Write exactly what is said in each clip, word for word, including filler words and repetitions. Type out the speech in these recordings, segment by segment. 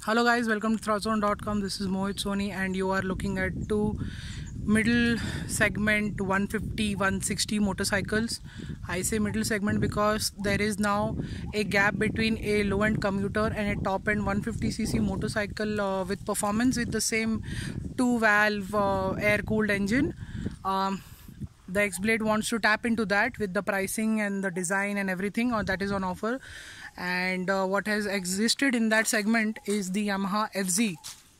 Hello guys, welcome to throtzone dot com. This is Mohit Soni and you are looking at two middle segment one fifty one sixty motorcycles. I say middle segment because there is now a gap between a low-end commuter and a top-end one fifty c c motorcycle uh, with performance with the same two-valve uh, air-cooled engine. Um, the XBlade wants to tap into that with the pricing and the design and everything uh, that is on offer. And uh, what has existed in that segment is the Yamaha F Z.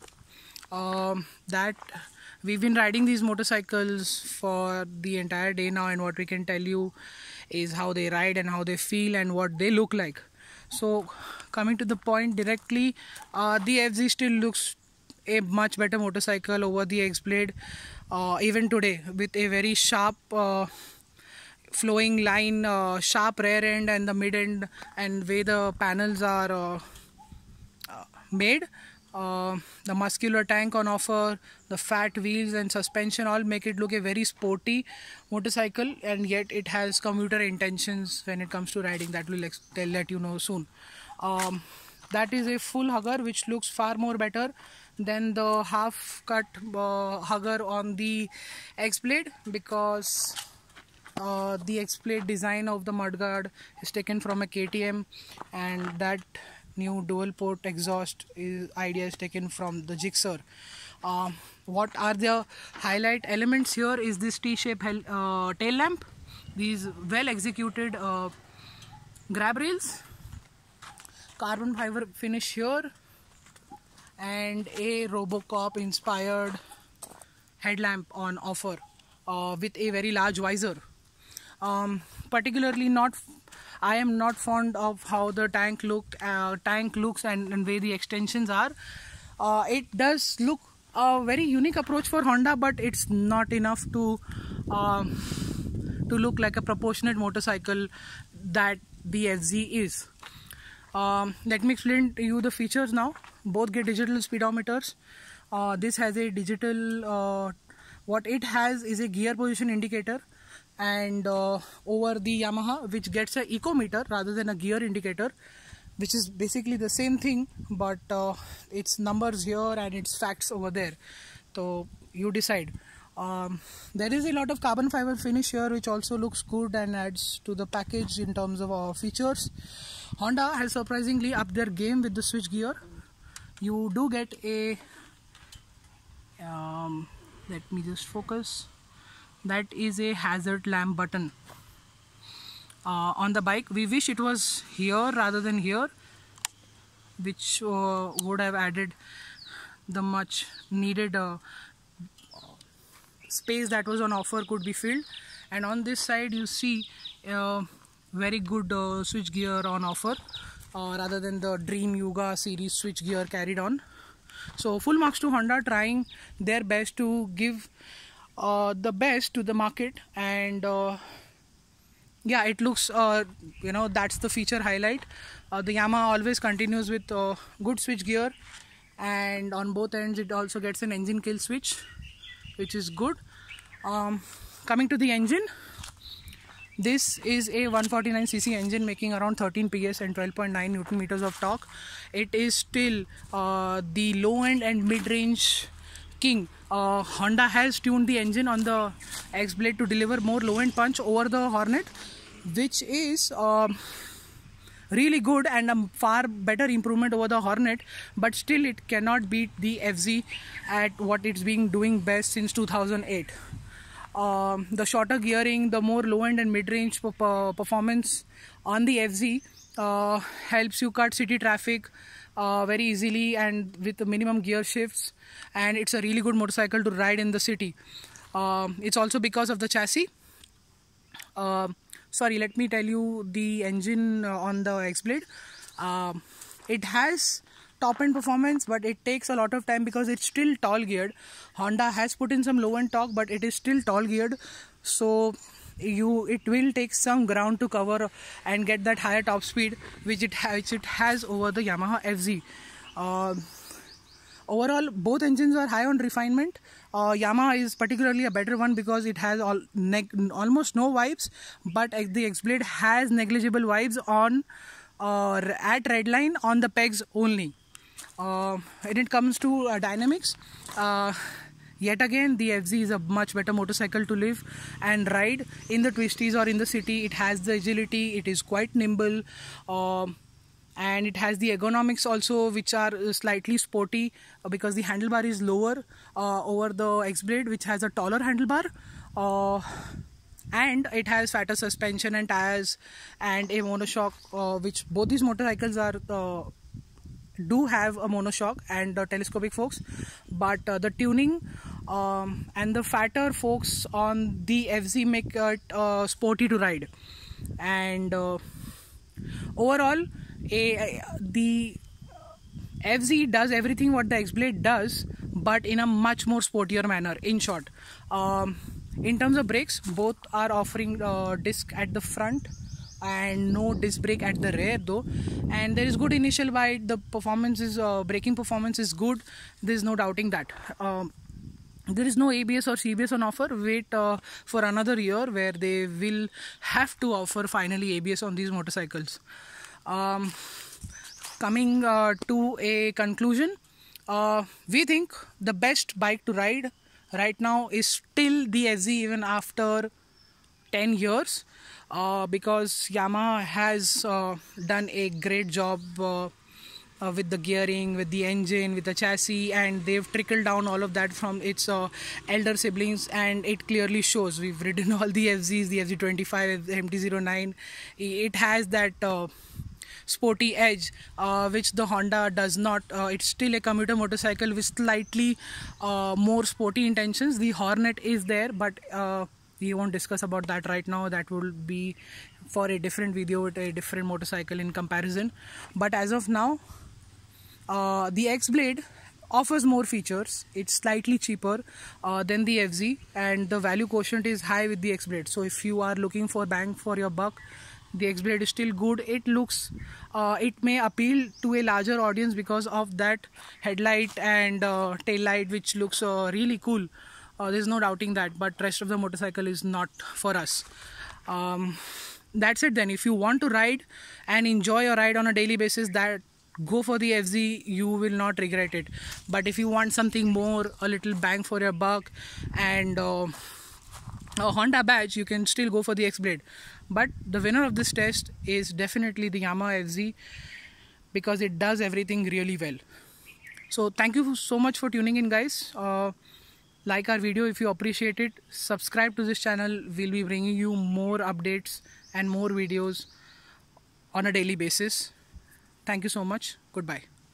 Um, that we've been riding these motorcycles for the entire day now, and what we can tell you is how they ride and how they feel and what they look like. So coming to the point directly, uh, the F Z still looks a much better motorcycle over the XBlade uh, even today, with a very sharp uh, flowing line, uh, sharp rear end and the mid end, and way the panels are uh, uh, made, uh, the muscular tank on offer, the fat wheels and suspension all make it look a very sporty motorcycle, and yet it has commuter intentions when it comes to riding. That will they'll let you know soon. Um, that is a full hugger which looks far more better than the half cut uh, hugger on the XBlade, because Uh, the XBlade design of the mudguard is taken from a K T M, and that new dual port exhaust is, idea is taken from the Gixxer. Uh, what are the highlight elements here is this T-shaped uh, tail lamp, these well executed uh, grab rails, carbon fiber finish here, and a Robocop inspired headlamp on offer uh, with a very large visor. Um, particularly not, I am not fond of how the tank look, uh, tank looks and, and way the extensions are. Uh, it does look a very unique approach for Honda, but it's not enough to uh, to look like a proportionate motorcycle that the F Z is. Um, let me explain to you the features now. Both get digital speedometers. Uh, this has a digital. Uh, what it has is a gear position indicator, and uh, over the Yamaha, which gets an ecometer rather than a gear indicator, which is basically the same thing, but uh, it's numbers here and it's facts over there, so you decide. Um, there is a lot of carbon fiber finish here which also looks good and adds to the package in terms of uh, features. Honda has surprisingly upped their game with the switch gear. You do get a um, let me just focus. That is a hazard lamp button uh, on the bike. We wish it was here rather than here, which uh, would have added the much needed uh, space that was on offer could be filled. And on this side you see uh, very good uh, switch gear on offer uh, rather than the Dream Yuga series switch gear carried on. So full marks to Honda, trying their best to give Uh, the best to the market, and uh, yeah, it looks uh, you know, that's the feature highlight. Uh, the Yamaha always continues with uh, good switch gear, and on both ends it also gets an engine kill switch, which is good. Um, coming to the engine, this is a one forty-nine c c engine making around thirteen p s and twelve point nine newton meters of torque. It is still uh, the low end and mid range king. Uh, Honda has tuned the engine on the XBlade to deliver more low-end punch over the Hornet, which is uh, really good and a far better improvement over the Hornet, but still it cannot beat the F Z at what it's been doing best since two thousand eight. Uh, the shorter gearing, the more low-end and mid-range performance on the F Z uh, helps you cut city traffic Uh, very easily and with the minimum gear shifts, and it's a really good motorcycle to ride in the city. Uh, it's also because of the chassis. Uh, sorry, let me tell you the engine uh, on the XBlade. Uh, it has top end performance, but it takes a lot of time because it's still tall geared. Honda has put in some low end torque, but it is still tall geared, so you it will take some ground to cover and get that higher top speed which it, ha which it has over the Yamaha F Z. Uh, overall, both engines are high on refinement. Uh, Yamaha is particularly a better one because it has all almost no vibes, but the XBlade has negligible vibes on uh, at redline on the pegs only. Uh, when it comes to uh, dynamics, uh, yet again the F Z is a much better motorcycle to live and ride in the twisties or in the city. It has the agility, it is quite nimble, uh, and it has the ergonomics also, which are slightly sporty uh, because the handlebar is lower uh, over the X-Blade, which has a taller handlebar, uh, and it has fatter suspension and tires and a monoshock, uh, which both these motorcycles are uh, do have a monoshock and uh, telescopic forks, but uh, the tuning um, and the fatter forks on the F Z make it uh, sporty to ride. And uh, overall, a, a, the F Z does everything what the X-Blade does, but in a much more sportier manner. In short, um, in terms of brakes, both are offering uh, disc at the front and no disc brake at the rear though, and there is good initial bite. The performance is uh, braking performance is good, there is no doubting that. Um, there is no A B S or C B S on offer. Wait uh, for another year where they will have to offer finally A B S on these motorcycles. Um, coming uh, to a conclusion, uh, we think the best bike to ride right now is still the F Z, even after ten years. Uh, because Yamaha has uh, done a great job uh, uh, with the gearing, with the engine, with the chassis, and they've trickled down all of that from its uh, elder siblings, and it clearly shows. We've ridden all the F Zs, the F Z twenty-five, the M T zero nine. It has that uh, sporty edge uh, which the Honda does not. Uh, it's still a commuter motorcycle with slightly uh, more sporty intentions. The Hornet is there, but uh, we won't discuss about that right now. That will be for a different video with a different motorcycle in comparison. But as of now, uh, the X-Blade offers more features. It's slightly cheaper uh, than the F Z, and the value quotient is high with the X-Blade. So if you are looking for bang for your buck, the X-Blade is still good. It looks, uh, it may appeal to a larger audience because of that headlight and uh, tail light, which looks uh, really cool. Uh, there's no doubting that, but rest of the motorcycle is not for us. Um, that's it then. If you want to ride and enjoy your ride on a daily basis, that go for the F Z, you will not regret it. But if you want something more, a little bang for your buck, and uh, a Honda badge, you can still go for the X-Blade. But the winner of this test is definitely the Yamaha F Z, because it does everything really well. So thank you so much for tuning in, guys. Uh, like our video if you appreciate it. Subscribe to this channel. We'll be bringing you more updates and more videos on a daily basis. Thank you so much. Goodbye.